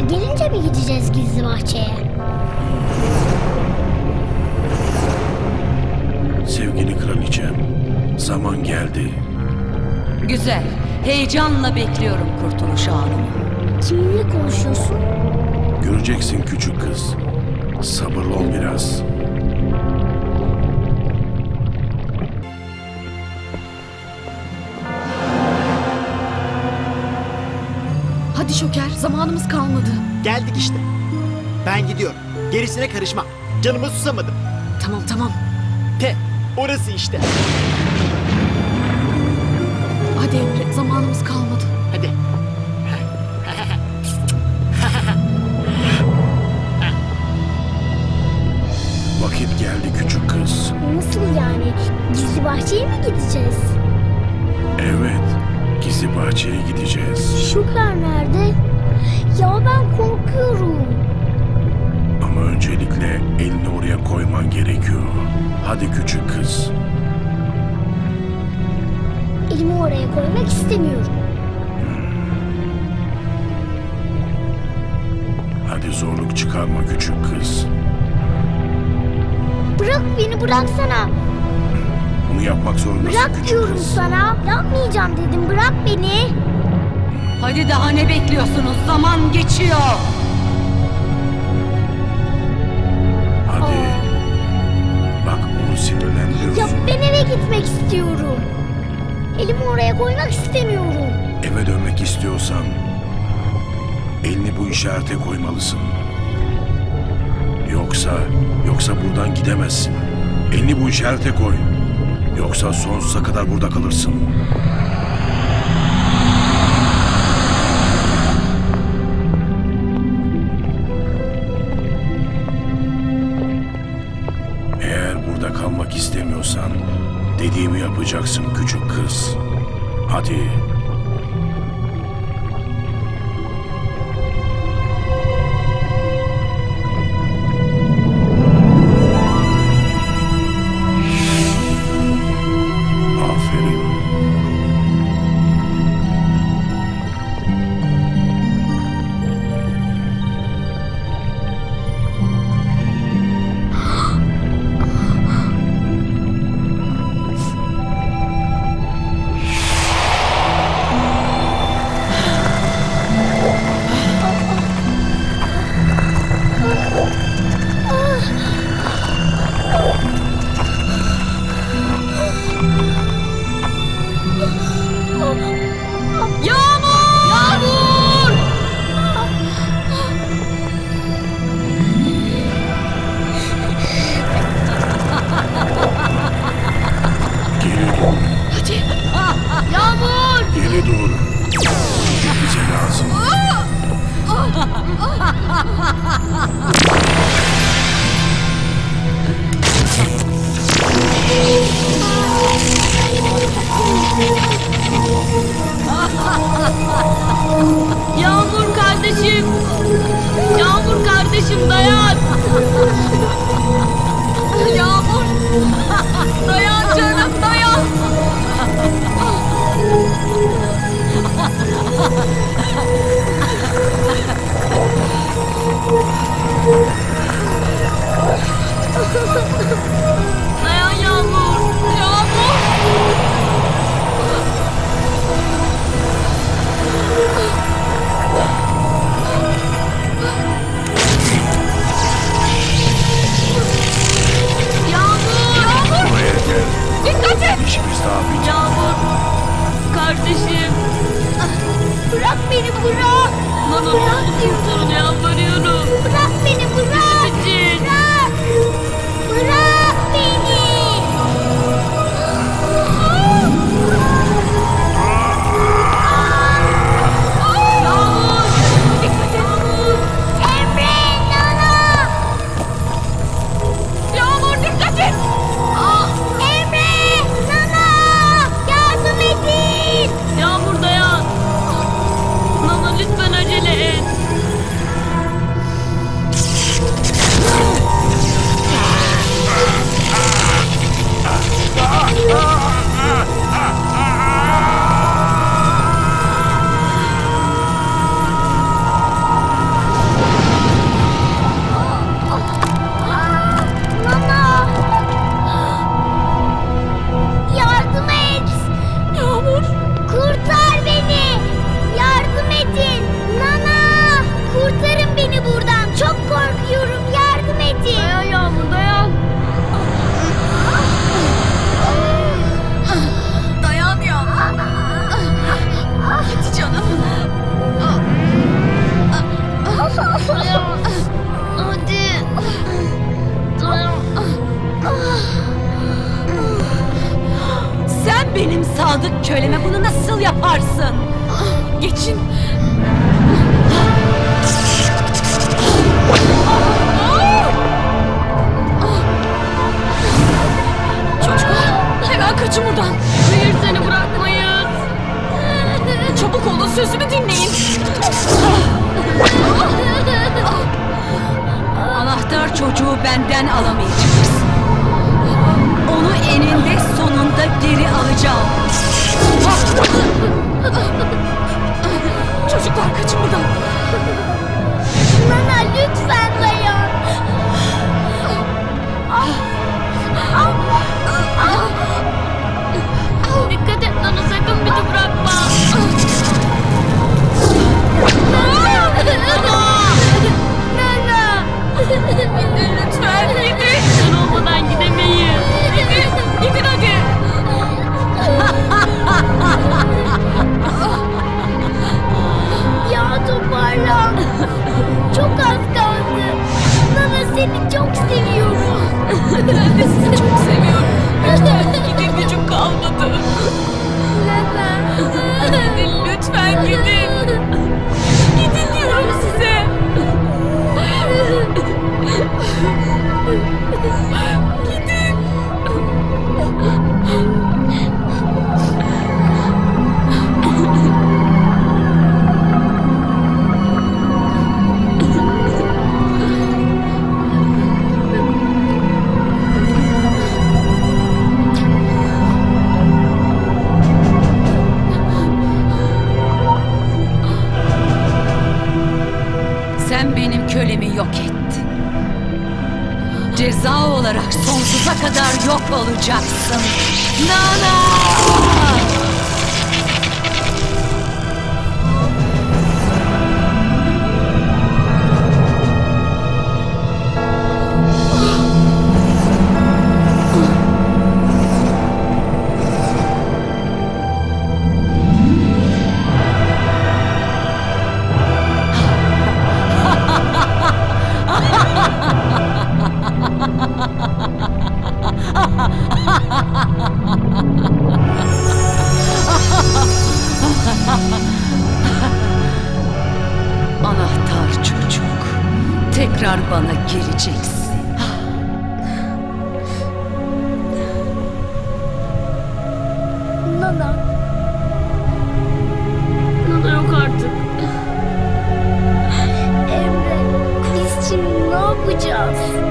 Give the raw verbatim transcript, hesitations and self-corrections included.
gelince mi gideceğiz gizli bahçeye? Sevgili kraliçem, zaman geldi. Güzel. Heyecanla bekliyorum kurtuluş anını. Kiminle konuşuyorsun? Göreceksin küçük kız. Sabırlı ol biraz. Hadi Şoker, zamanımız kalmadı. Geldik işte. Ben gidiyorum. Gerisine karışmam. Canıma susamadım. Tamam tamam. Te, orası işte. Hadi Emre, zamanımız kalmadı. Hadi. Vakit geldi küçük kız. Nasıl yani? Gizli bahçeye mi gideceğiz? Evet, gizli bahçeye gideceğiz. Şoker nerede? Ya ben korkuyorum. Ama öncelikle elini oraya koyman gerekiyor. Hadi küçük kız. Elimi oraya koymak istemiyorum. Hadi zorluk çıkarma küçük kız. Bırak beni, bıraksana. Bunu yapmak zorundasın Bırak küçük diyorum kız. sana. Yapmayacağım dedim, bırak beni. Hadi daha ne bekliyorsunuz? Zaman geçiyor. Hadi. Bak onu sinirlendiriyorsun. Ya ben eve gitmek istiyorum. Elimi oraya koymak istemiyorum. Eve dönmek istiyorsan elini bu işarete koymalısın. Yoksa, yoksa buradan gidemezsin. Elini bu işarete koy. Yoksa sonsuza kadar burada kalırsın. Eğer burada kalmak istemiyorsan dediğimi yapacaksın küçük kız. Hadi. Aferin. Benim sadık köleme bunu nasıl yaparsın? Geçin. Çocuklar hemen kaçın buradan. Hayır, seni bırakmayız. Çabuk olun, sözümü dinleyin. Anahtar çocuğu benden alamayacaksın. Onu eninde sonunda geri alacağım. Çocuklar kaçın buradan. Nana lütfen dayan. Dikkat et Nana, sakın bizi bırakma. Nana. Gidin lütfen, gidin. Sen olmadan gidemeyiz. Gidin, gidin hadi. Ya toparlan. Çok az kaldı. Nana, seni çok seviyorum. Ben de sizi çok seviyorum. Lütfen gidin, gücüm kalmadı. Nana. Gidin lütfen, gidin. Gidin diyorum size. Gidin. Sen benim kölemi yok ettin. Ceza olarak sonsuza kadar yok olacaksın. Nana! Anahtar çocuk. Tekrar bana geleceksin. Nana. Nana yok artık. Emre, biz şimdi ne yapacağız?